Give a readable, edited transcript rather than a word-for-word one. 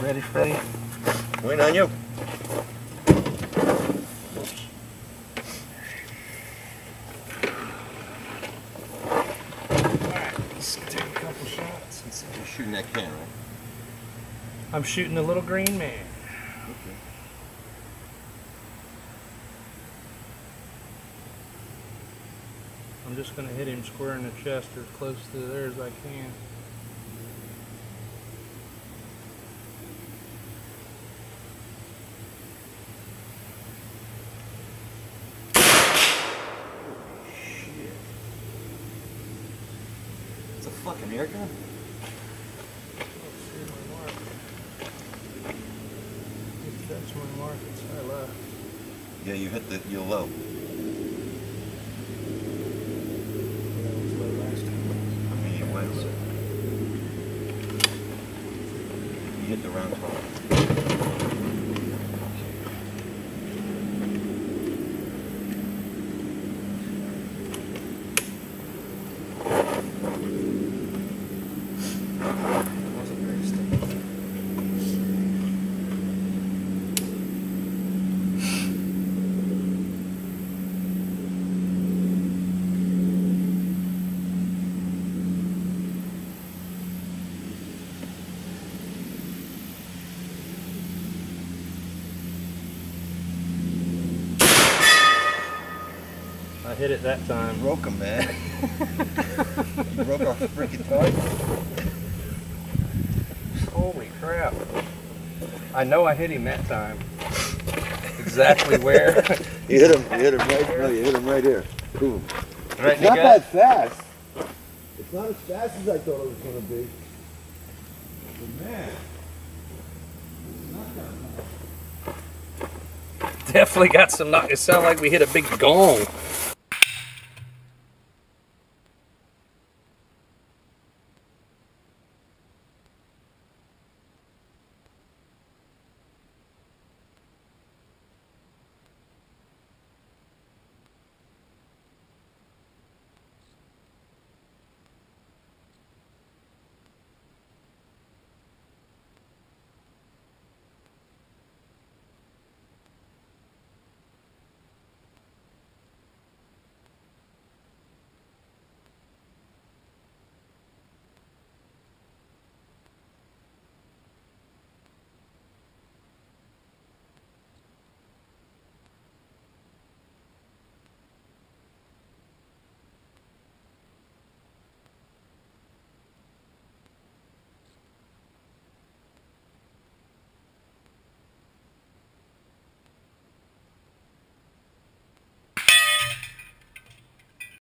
Ready, Freddie? Wait on you. Alright, let's take a couple shots and see. You're shooting that can, right? I'm shooting the little green man. Okay. I'm just going to hit him square in the chest or as close to there as I can. It's a fucking air gun? Let's see my mark. That's my mark. It's high left. Yeah, you hit you're low. That was low last time. I mean, you went low. You hit the round top. I hit it that time. You broke him, man. You broke our freaking target. Holy crap. I know I hit him that time. Exactly where. You hit him right. No, you hit him right here. Boom. Right It's not that fast. It's not as fast as I thought it was going to be. But man, it's not that fast. Definitely got some knock. It sounded like we hit a big gong.